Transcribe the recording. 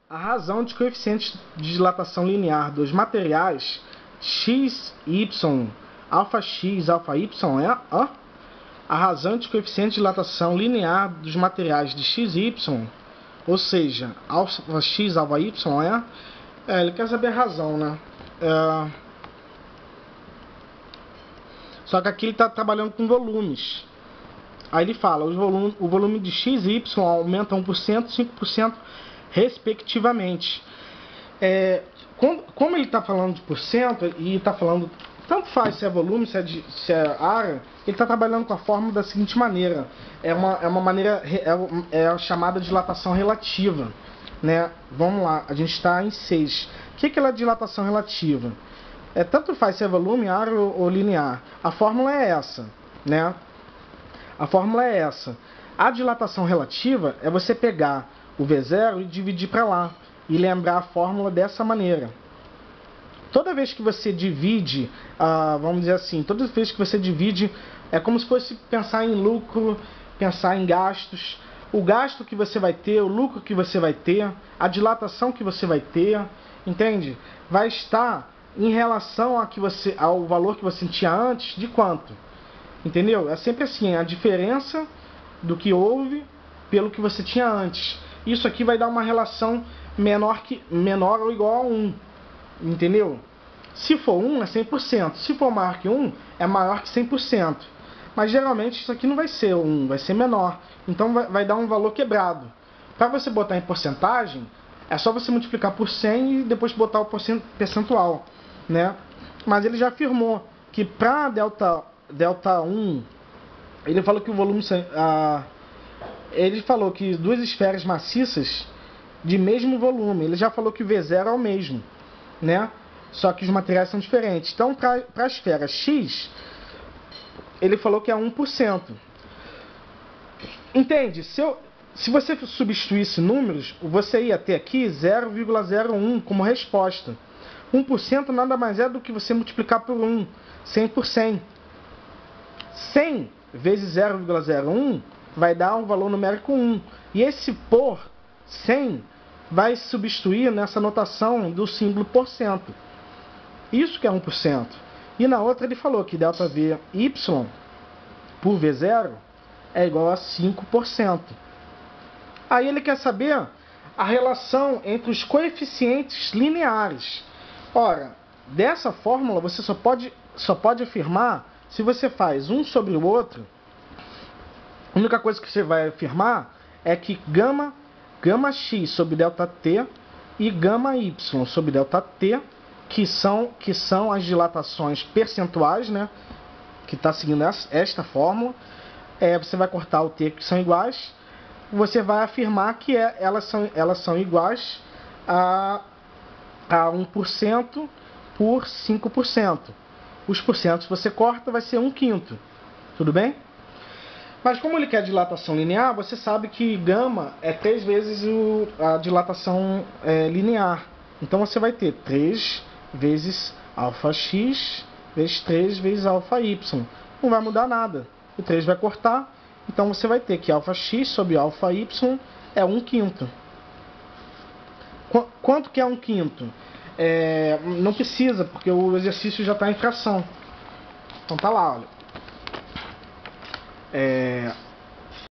A razão de coeficientes de dilatação linear dos materiais x, y, alfa x, alfa y é a razão de coeficiente de dilatação linear dos materiais de x e y, ou seja, alfa x, alfa y ele quer saber a razão, né? Só que aqui ele está trabalhando com volumes. Aí ele fala, o volume de x e y aumenta 1%, 5%, respectivamente. Como ele está falando de porcento e está falando, tanto faz se é volume, se é área, ele está trabalhando com a fórmula da seguinte maneira. É uma maneira, a chamada dilatação relativa, né? Vamos lá, a gente está em 6. O que é a dilatação relativa? Tanto faz se é volume, área ou linear. A fórmula é essa, né? A fórmula é essa. A dilatação relativa é você pegar o V0 e dividir para lá. E lembrar a fórmula dessa maneira. Toda vez que você divide, vamos dizer assim, toda vez que você divide, é como se fosse pensar em lucro, pensar em gastos. O gasto que você vai ter, o lucro que você vai ter, a dilatação que você vai ter, entende? Vai estar em relação ao valor que você tinha antes, de quanto? Entendeu? É sempre assim, a diferença do que houve pelo que você tinha antes. Isso aqui vai dar uma relação menor ou igual a 1. Entendeu? Se for 1 é 100%. Se for maior que 1 é maior que 100%. Mas geralmente isso aqui não vai ser 1, vai ser menor. Então vai dar um valor quebrado. Para você botar em porcentagem, é só você multiplicar por 100 e depois botar o percentual, né? Mas ele já afirmou que para delta 1, ele falou que o volume... ele falou que duas esferas maciças de mesmo volume. Ele já falou que o V0 é o mesmo, né? Só que os materiais são diferentes. Então, para a esfera X, ele falou que é 1%. Entende? Se você substituísse números, você ia ter aqui 0,01 como resposta. 1% nada mais é do que você multiplicar por 1. 100 por 100. 100 vezes 0,01 vai dar um valor numérico 1. E esse por 100 vai substituir nessa notação do símbolo porcento. Isso que é 1%. E na outra ele falou que ΔVy por V0 é igual a 5%. Aí ele quer saber a relação entre os coeficientes lineares. Ora, dessa fórmula você só pode afirmar se você faz um sobre o outro. A única coisa que você vai afirmar é que gama x sobre ΔT e gama y sobre ΔT, que são as dilatações percentuais, né? Que está seguindo esta fórmula. Você vai cortar o T, que são iguais. Você vai afirmar que elas são iguais a 1% por 5%. Os porcentos você corta, vai ser 1/5. Tudo bem? Mas como ele quer dilatação linear, você sabe que gama é 3 vezes a dilatação linear. Então você vai ter 3 vezes alfa x vezes 3 vezes alfa y. Não vai mudar nada. O 3 vai cortar. Então você vai ter que alfa x sobre alfa y é 1/5. Quanto que é 1/5? Não precisa, porque o exercício já está em fração. Então tá lá, olha.